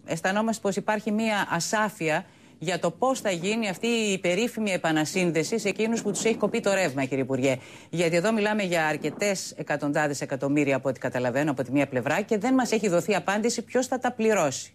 αισθανόμαστε πως υπάρχει μία ασάφεια για το πώς θα γίνει αυτή η περίφημη επανασύνδεση σε εκείνους που τους έχει κοπεί το ρεύμα, κύριε Υπουργέ. Γιατί εδώ μιλάμε για αρκετές εκατοντάδες εκατομμύρια, από ό,τι καταλαβαίνω, από τη μία πλευρά, και δεν μας έχει δοθεί απάντηση ποιος θα τα πληρώσει.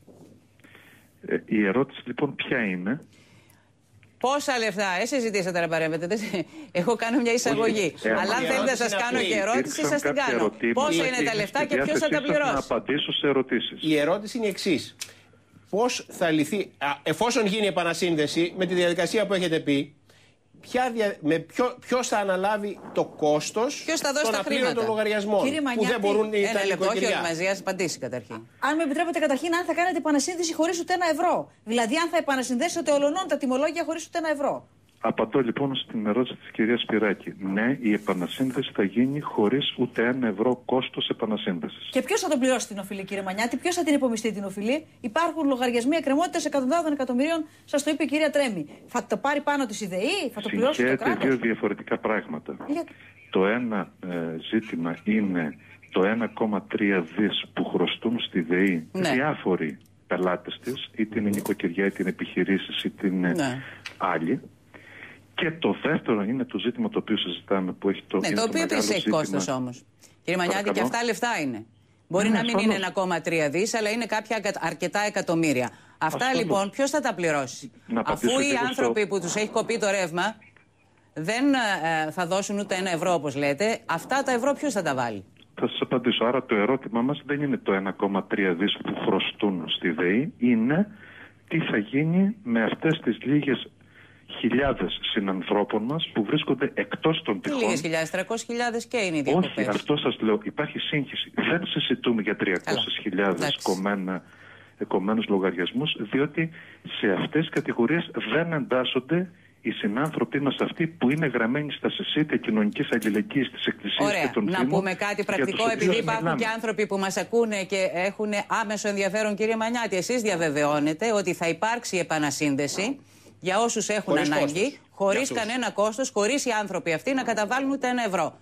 Η ερώτηση λοιπόν ποια είναι? Πόσα λεφτά, εσείς ζητήσατε να παρέμβετε. Εγώ κάνω μια εισαγωγή. Αλλά αν θέλετε να σας κάνω και ερώτηση, σας την κάνω. Πόσα είναι τα λεφτά και ποιος θα τα πληρώσει? Να απαντήσω σε ερωτήσεις. Η ερώτηση είναι η εξής. Πώς θα λυθεί, εφόσον γίνει η επανασύνδεση, με τη διαδικασία που έχετε πει, ποιος θα αναλάβει το κόστος των απλήρωτων λογαριασμών? Κύριε Μανιάτη, που δεν μπορούν οι ένα λεπτό, όχι όλοι μαζί, ας απαντήσει καταρχήν. Αν με επιτρέπετε, καταρχήν, αν θα κάνετε επανασύνδεση χωρίς ούτε €1. Δηλαδή, αν θα επανασυνδέσετε ολονών τα τιμολόγια χωρίς ούτε €1. Απαντώ λοιπόν στην ερώτηση της κυρίας Σπυράκη. Ναι, η επανασύνδεση θα γίνει χωρίς ούτε €1 κόστος επανασύνδεσης. Και ποιος θα τον πληρώσει την οφειλή, κύριε Μανιάτη, ποιος θα την υπομειστεί την οφειλή? Υπάρχουν λογαριασμοί εκκρεμότητας εκατοντάδων εκατομμυρίων, σας το είπε η κυρία Τρέμη. Θα το πάρει πάνω της η ΔΕΗ, θα το πληρώσει το κράτος? Δύο διαφορετικά πράγματα. Το ένα ζήτημα είναι το 1,3 δις που χρωστούν στη ΔΕΗ διάφοροι πελάτες της, είτε είναι νοικοκυριά, είτε είναι επιχειρήσεις, είτε είναι άλλοι. Και το δεύτερο είναι το ζήτημα το οποίο συζητάμε, που έχει το. Ναι, το οποίο επίσης έχει κόστος όμως. Κύριε Μανιάτη, και αυτά λεφτά είναι. Μπορεί να μην είναι 1,3 δις, αλλά είναι κάποια αρκετά εκατομμύρια. Αυτά λοιπόν ποιος θα τα πληρώσει? Αφού οι άνθρωποι που τους έχει κοπεί το ρεύμα δεν θα δώσουν ούτε €1 όπως λέτε, αυτά τα ευρώ ποιος θα τα βάλει? Θα σας απαντήσω. Άρα το ερώτημα μας δεν είναι το 1,3 δις που χρωστούν στη ΔΕΗ, είναι τι θα γίνει με αυτές τις λίγες χιλιάδες συνανθρώπων μας που βρίσκονται εκτός των τυχών. Λίγες χιλιάδες, 300.000 και είναι οι διακοπές. Όχι, αυτό σας λέω. Υπάρχει σύγχυση. Δεν συζητούμε για 300.000 κομμένους λογαριασμούς, διότι σε αυτές τις κατηγορίες δεν εντάσσονται οι συνάνθρωποι μας αυτοί που είναι γραμμένοι στα συσίτια κοινωνικής αλληλεγγύης της Εκκλησίας και των Δήμων. Να πούμε κάτι πρακτικό, επειδή υπάρχουν και άνθρωποι που μας ακούνε και έχουν άμεσο ενδιαφέρον, κύριε Μανιάτη. Εσείς διαβεβαιώνετε ότι θα υπάρξει επανασύνδεση για όσους έχουν ανάγκη, χωρίς κανένα κόστος, χωρίς οι άνθρωποι αυτοί να καταβάλουν ούτε €1.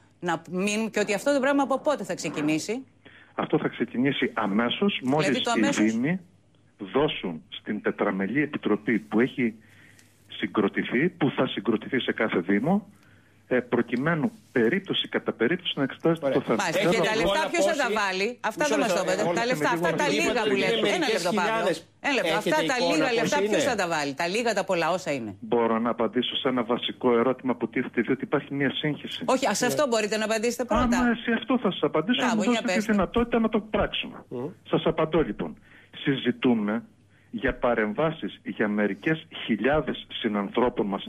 Και ότι αυτό το πράγμα από πότε θα ξεκινήσει? Αυτό θα ξεκινήσει αμέσως, μόλις οι Δήμοι δώσουν στην τετραμελή επιτροπή που έχει συγκροτηθεί, που θα συγκροτηθεί σε κάθε Δήμο, προκειμένου περίπτωση κατά περίπτωση να εξετάζεται το θέμα. Και τα λεφτά ποιος θα τα βάλει? Αυτά δεν μας το πείτε. Τα λεφτά, αυτά τα λίγα που λέτε. Ένα λεπτό, Παύλο. Αυτά τα λίγα λεφτά ποιος θα τα βάλει? Τα λίγα, τα πολλά, όσα είναι. Μπορώ να απαντήσω σε ένα βασικό ερώτημα που τίθεται, διότι υπάρχει μια σύγχυση. Όχι, σε αυτό μπορείτε να απαντήσετε πρώτα. Σε αυτό θα σας απαντήσω, να μου δώσετε τη δυνατότητα να το πράξουμε. Σας απαντώ λοιπόν. Συζητούμε για παρεμβάσεις για μερικές χιλιάδες συνανθρώπων μας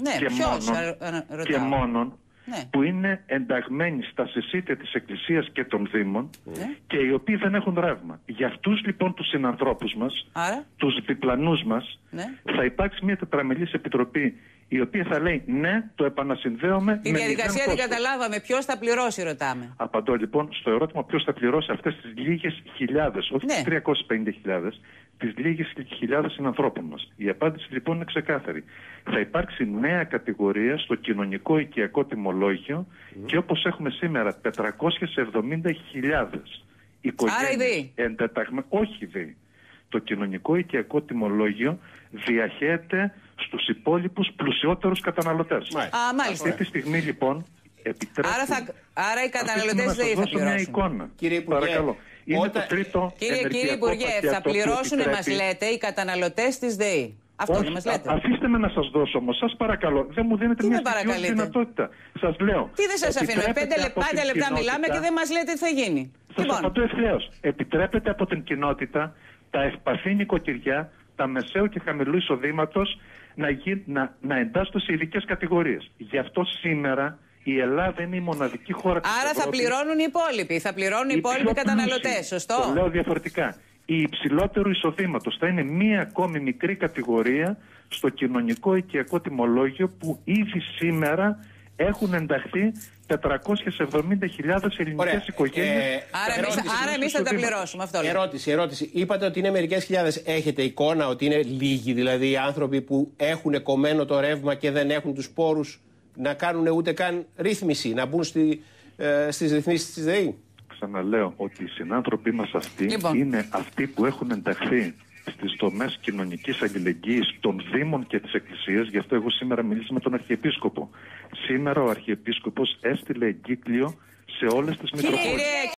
και μόνον που είναι ενταγμένοι στα συσίτια της Εκκλησίας και των Δήμων και οι οποίοι δεν έχουν ρεύμα. Για αυτούς λοιπόν τους συνανθρώπους μας, τους διπλανούς μας, θα υπάρξει μια τετραμελής επιτροπή η οποία θα λέει ναι, το επανασυνδέομαι. Τη διαδικασία την καταλάβαμε. Ποιος θα πληρώσει, ρωτάμε. Απαντώ λοιπόν στο ερώτημα ποιος θα πληρώσει αυτές τις λίγες χιλιάδες, όχι τις 350.000, τις λίγες χιλιάδες συνανθρώπων μας. Η απάντηση λοιπόν είναι ξεκάθαρη. Θα υπάρξει νέα κατηγορία στο κοινωνικό οικιακό τιμολόγιο και όπως έχουμε σήμερα 470.000 οικογένειες εντεταγμένες. Όχι ΔΕΗ. Το κοινωνικό οικιακό τιμολόγιο διαχέεται στους υπόλοιπους πλουσιότερους καταναλωτές. Μάλιστα. Αυτή τη στιγμή λοιπόν επιτρέπει. Άρα οι καταναλωτές δεν θα πληρώσουν. Μια εικόνα. Κύριε Υπουργέ, παρακαλώ. Είναι το τρίτο. Κύριε Υπουργέ, θα πληρώσουν, μας λέτε, οι καταναλωτές της ΔΕΗ. Αυτό δεν μας λέτε. Αφήστε με να σας δώσω όμως, σας παρακαλώ. Δεν μου δίνετε μια συγκεκριμένη δυνατότητα. Σας λέω. Τι δεν σας αφήνω? 5 λεπτά μιλάμε και δεν μας λέτε τι θα γίνει. Σας απαντώ ευθέως. Επιτρέπεται από την κοινότητα τα ευπαθή νοικοκυριά, τα μεσαίου και χαμηλού εισοδήματος να εντάσσονται σε ειδικές κατηγορίες. Γι' αυτό σήμερα η Ελλάδα είναι η μοναδική χώρα της Ευρώπης. Άρα θα πληρώνουν οι υπόλοιποι. Θα πληρώνουν οι υπόλοιποι καταναλωτές. Σωστό. Το λέω διαφορετικά. Η υψηλότερου εισοδήματος θα είναι μία ακόμη μικρή κατηγορία στο κοινωνικό οικιακό τιμολόγιο που ήδη σήμερα έχουν ενταχθεί 470.000 ελληνικές οικογένειες. Άρα εμείς θα τα πληρώσουμε. Αυτό λέω. Ερώτηση. Είπατε ότι είναι μερικές χιλιάδες. Έχετε εικόνα ότι είναι λίγοι, δηλαδή οι άνθρωποι που έχουν κομμένο το ρεύμα και δεν έχουν τους πόρους να κάνουν ούτε καν ρύθμιση, να μπουν στις ρυθμίσεις της ΔΕΗ? Ξαναλέω ότι οι συνάνθρωποι μας αυτοί είναι αυτοί που έχουν ενταχθεί στις δομές κοινωνικής αλληλεγγύης των Δήμων και της Εκκλησίας. Γι' αυτό εγώ σήμερα μίλησα με τον Αρχιεπίσκοπο. Σήμερα ο Αρχιεπίσκοπος έστειλε εγκύκλιο σε όλες τις Μητροπόλεις.